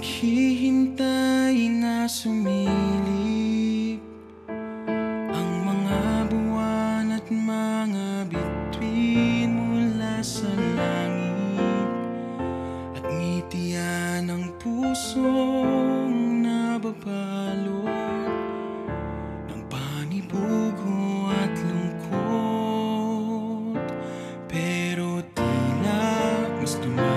Naghihintay na sumilip ang mga buwan at mga bituin mula sa langit, at ngitian ang pusong nababalot ng panibugo at lungkot. Pero tila mas